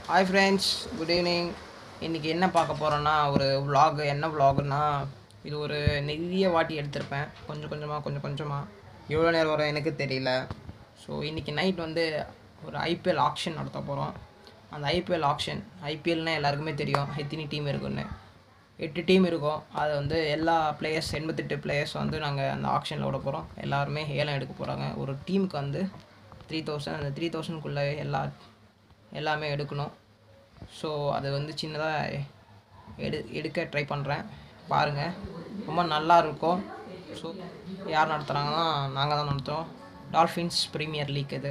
Hi friends, good evening. இன்றைக்கி என்ன பார்க்க போகிறோன்னா ஒரு vlog. என்ன vlogனா இது ஒரு நிறைய வாட்டி எடுத்திருப்பேன், கொஞ்சம் கொஞ்சமாக எவ்வளோ நேரம் வரும் எனக்கு தெரியல. ஸோ இன்றைக்கி நைட் வந்து ஒரு ஐபிஎல் ஆக்ஷன் நடத்த போகிறோம். அந்த ஐபிஎல் ஆக்ஷன், ஐபிஎல்னால் எல்லாருக்குமே தெரியும் எத்தனை டீம் இருக்குன்னு. 8 டீம் இருக்கும். அது வந்து எல்லா பிளேயர்ஸ் 88 பிளேயர்ஸ் வந்து நாங்கள் அந்த ஆக்ஷனில் விட போகிறோம். எல்லாருமே ஏலம் எடுக்க போகிறாங்க. ஒரு டீமுக்கு வந்து 3000, அந்த 3000க்குள்ளே எல்லாமே எடுக்கணும். ஸோ அது வந்து சின்னதாக எடுக்க ட்ரை பண்ணுறேன், பாருங்கள். ரொம்ப நல்லா இருக்கும். ஸோ யார் நடத்துகிறாங்கன்னா நாங்கள் தான் நடத்துகிறோம். டால்ஃபின்ஸ் ப்ரீமியர் லீக், இது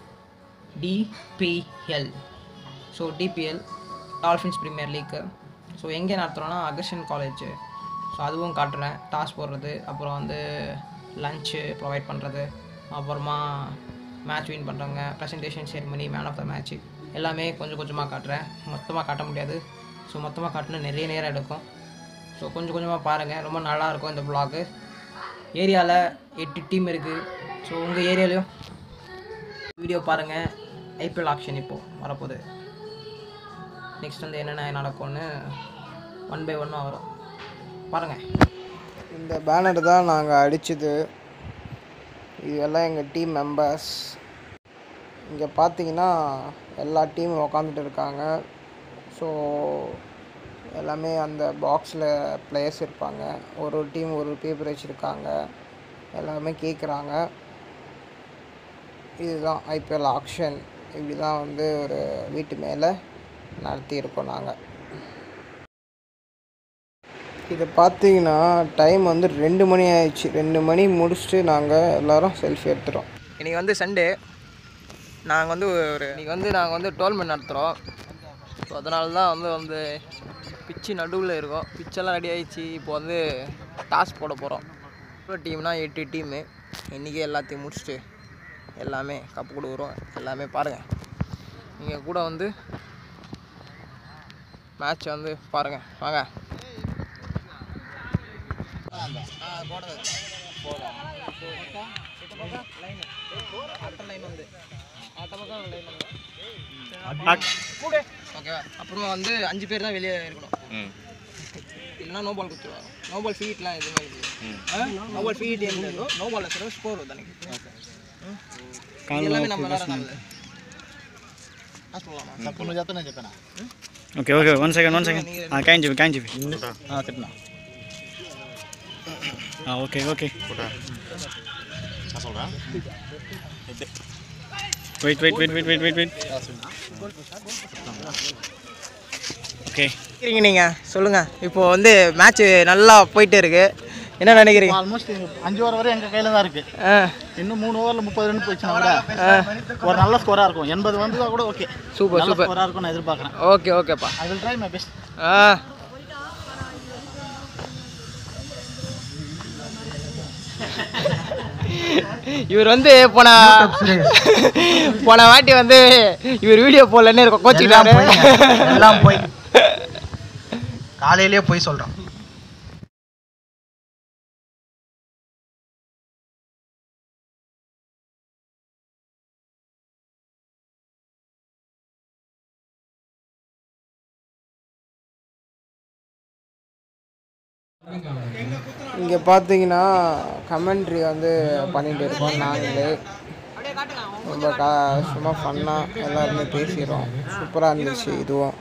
DPL. So DPL dolphins premier league. So எங்கே நடத்துகிறோன்னா அகர்ஷன் காலேஜ். ஸோ அதுவும் காட்டுறேன். டாஸ் போடுறது, அப்புறம் வந்து லன்ச்சு ப்ரொவைட் பண்ணுறது, அப்புறமா மேட்ச் வின் பண்ணுறாங்க, presentation ceremony, man of the match, எல்லாமே கொஞ்சம் கொஞ்சமாக காட்டுறேன். மொத்தமாக காட்ட முடியாது. ஸோ மொத்தமாக காட்டினா நிறைய நேரம் எடுக்கும். ஸோ கொஞ்சம் கொஞ்சமாக பாருங்கள், ரொம்ப நல்லாயிருக்கும் இந்த வ்ளாகு. ஏரியாவில் 8 டீம் இருக்குது. ஸோ உங்கள் ஏரியாலையும் வீடியோ பாருங்கள். ஐபிஎல் ஆக்ஷன் இப்போது வரப்போகுது. நெக்ஸ்ட் வந்து என்னென்ன நடக்கும்னு 1 by 1 வரும், பாருங்கள். இந்த பேனர் தான் நாங்கள் அடித்தது. இதெல்லாம் எங்கள் டீம் மெம்பர்ஸ். இங்கே பார்த்தீங்கன்னா எல்லா டீமும் உக்காந்துட்டு இருக்காங்க. ஸோ எல்லாமே அந்த பாக்ஸில் பிளேயர்ஸ் இருப்பாங்க. ஒரு டீம் ஒரு பேப்பர் வச்சுருக்காங்க, எல்லாமே கேட்குறாங்க. இதுதான் ஐபிஎல் ஆக்ஷன். இப்படி தான் வந்து ஒரு வீட்டு மேலே நடத்தியிருக்கோம் நாங்கள். இது பார்த்தீங்கன்னா டைம் வந்து 2 மணி ஆயிடுச்சு. 2 மணி முடிச்சுட்டு நாங்கள் எல்லோரும் செல்ஃபி எடுத்துகிறோம். இன்றைக்கி வந்து சண்டே. நாங்கள் வந்து டோர்னமெண்ட் நடத்துகிறோம். ஸோ அதனால தான் வந்து பிச்சு நடுவில் இருக்கோம். பிச்செல்லாம் ரெடி ஆகிடுச்சு. இப்போ வந்து டாஸ் போட போகிறோம். எவ்வளோ டீம்னா 8 டீமு. இன்றைக்கி எல்லாத்தையும் முடிச்சுட்டு எல்லாமே கப்பு கொடுக்குறோம். எல்லாமே பாருங்கள். நீங்கள் கூட வந்து மேட்ச் வந்து பாருங்கள், வாங்க. ஓகேவா? அப்புறமா வந்து 5 பேர் தான் வெளியே இருக்கணும். இல்லைன்னா நோ பால் கொடுத்துருவாங்க. நோ பால் ஃபீட்லாம் எதுவுமே இருக்குது. நோ பால் ஃபீட் ஏன் நோ பால் வச்சுருவோம். ஸ்கோர் வருது அன்றைக்கி. எல்லாமே நம்ம விளாட்ற நல்லது. சொல்லலாமா? ఓకే ఓకే 1 సెకండ్ కాయిన్ చెప్పి తిన్నా ఓకే ఓకే வெயிட் ஓகே. நீங்கள் சொல்லுங்கள். இப்போது வந்து மேட்ச்சு நல்லா போயிட்டே இருக்குது. என்ன நினைக்கிறீங்க? ஆல்மோஸ்ட் 5 ஓவர் வரை எங்கள் கையில் தான் இருக்குது. இன்னும் 3 ஓவரில் 30 ரன் போயிடுச்சுன்னா கூட ஒரு நல்ல ஸ்கோராக இருக்கும். 80 வந்து கூட ஓகே. சூப்பர் ஸ்கோராக இருக்கும் நான் எதிர்பார்க்குறேன். ஓகேப்பா. I will try my best. இவர் வந்து போன வாட்டி வந்து இவர் வீடியோ போடலன்னு இருக்கும், கோச்சிக்கிட்டாரு. எல்லாம் போய் காலையிலேயே போய் சொல்கிறோம். இங்கே பார்த்தீங்கன்னா கமெண்ட்ரி வந்து பண்ணிகிட்டு இருக்கோம். நாங்களே ரொம்ப சும்மா ஃபன்னாக எல்லாருமே பேசிடுறோம். சூப்பராக இருந்துச்சு இதுவும்.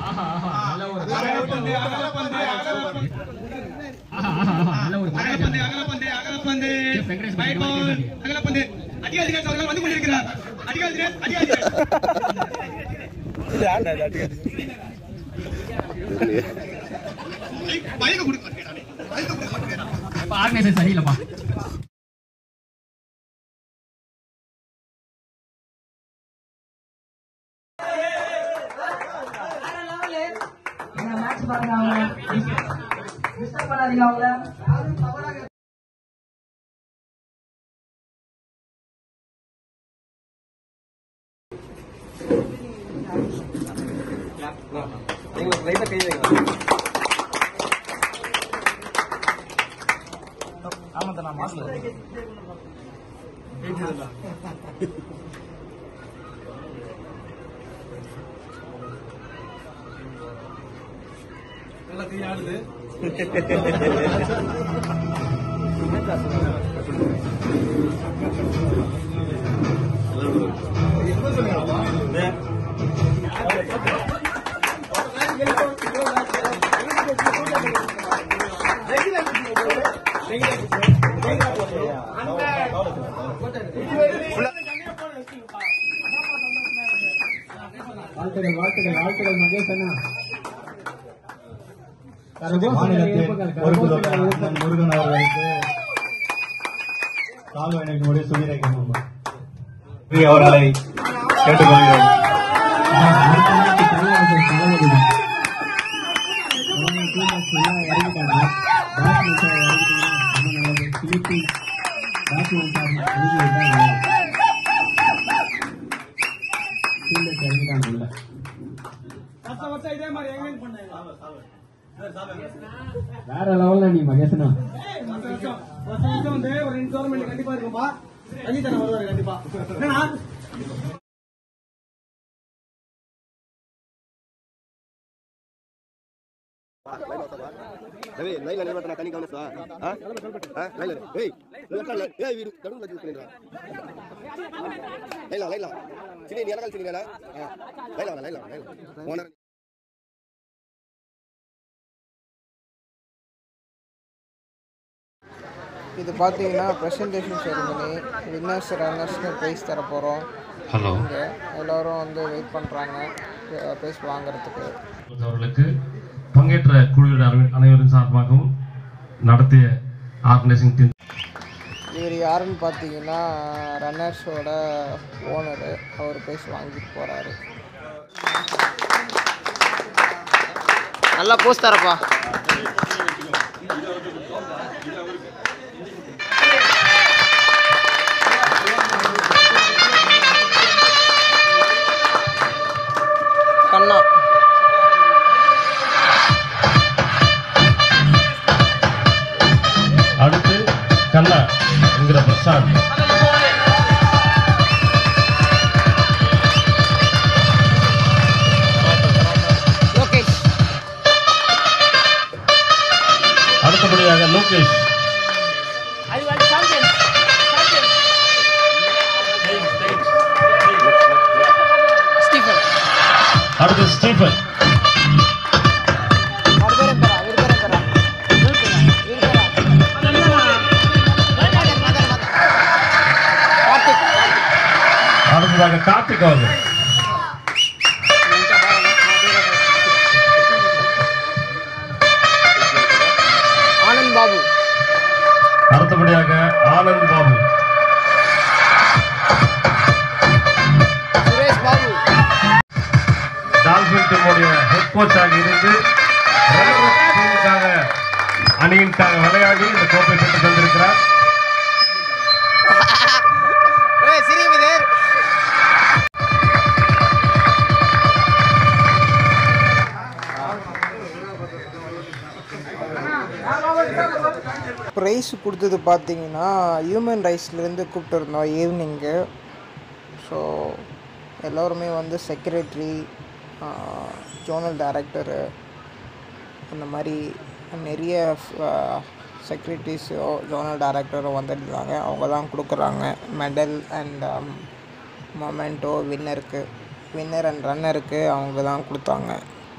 சரியில்லப்பா. ஆமாம், நான் மாசம் வாழ்த்துக்கள் மகேஷ் அண்ணா. மாநிலத்தின் பொறுப்பு முருகன் அவர்களுக்கு கால்வனையினுடைய சுவீரகம் அவர்களை கேட்டுக்கொள்கிறேன். வேற லெவல்ல நீ மகேசனா. வந்து ஒரு டோர்னமெண்ட் கண்டிப்பா இருக்கும்பா. அஜித் அண்ணா வருவாரு கண்டிப்பா. தனி கவனிச்சா வீடு கடவுள் வச்சு பண்ணிடுறா லைலா லைலா சினி நீ இறங்கல் சினி லைலா லைலா லைலா ஓனர். இது பார்த்தீங்கன்னா ப்ரெசன்டேஷன் செரிமனி, வின்னர்ஸ் ரன்னர்ஸ்னு ப்ரைஸ் தர போகிறோம். ஹலோ, இங்கே எல்லோரும் வந்து வெயிட் பண்ணுறாங்க ப்ரைஸ் வாங்குறதுக்கு. அவர்களுக்கு பங்கேற்ற குழுவினர் அனைவரின் சார்பாகவும் நடத்திய ஆர்கனைசிங் டீம். இவர் யாருன்னு பார்த்தீங்கன்னா ரன்னர்ஸோட ஓனரு. அவர் ப்ரைஸ் வாங்கிட்டு போகிறாரு. நல்லா போஸ்ட் தரப்பா. கண்ணா அடுத்து கண்ணா என்கிற பிரசாந்த். லோகேஷ். அடுத்தபடியாக லோகேஷ். ஸ்டீஃபன். அடுத்து ஸ்டீஃபன். அடுத்ததாக கார்த்திக் அவர்கள். ஆனந்த் பாபு. அடுத்தபடியாக ஆனந்த் பாபு. சுரேஷ் பாபு. டால்பின் டீமுடைய ஹெட் கோச்சாக இருந்து அணியின்காக விளையாடி இந்த கோப்பை பெற்று தந்திருக்கிறார். ப்ரைஸ் கொடுத்தது பார்த்தீங்கன்னா ஹியூமன் ரைட்ஸ்லேருந்து கூப்பிட்டுருந்தோம் ஈவினிங்கு. ஸோ எல்லோருமே வந்து செக்ரட்டரி, ஜோனல் டைரக்டரு, அந்த மாதிரி நிறைய செக்ரட்டரிஸோ ஜோனல் டைரக்டரோ வந்துருந்தாங்க. அவங்க தான் கொடுக்குறாங்க medal and memento. Winner and ரன்னருக்கு அவங்க தான் கொடுத்தாங்க.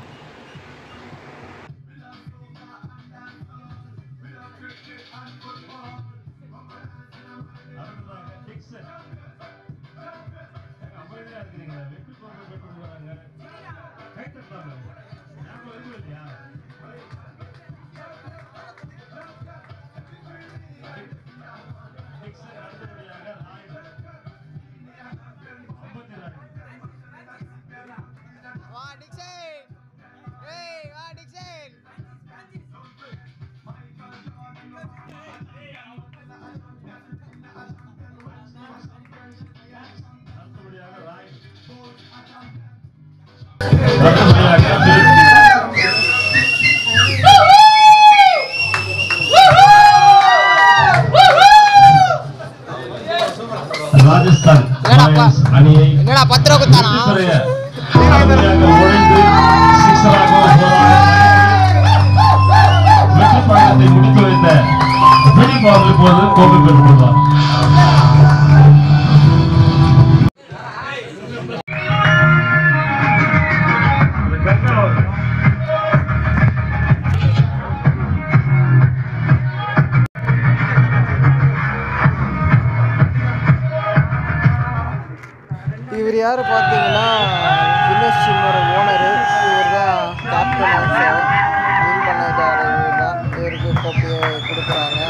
ராஜஸ்தான் அணியை என்னடா 10 ரூபா கொடுத்தானா? ஓட்டத்தை முடித்து வைத்த திலீப் அவர்கள் இப்போது கோப்பை பெற்றுக் கொள்வார். இவர் யார் பார்த்தீங்கன்னா வினேஷ் சிம்மோட ஓனரு. இவர் தான் கேப்டன் ஆல்சோ வின் பண்ணதார். இவர் தான் இவருக்கு கோப்பையை கொடுக்குறாங்க.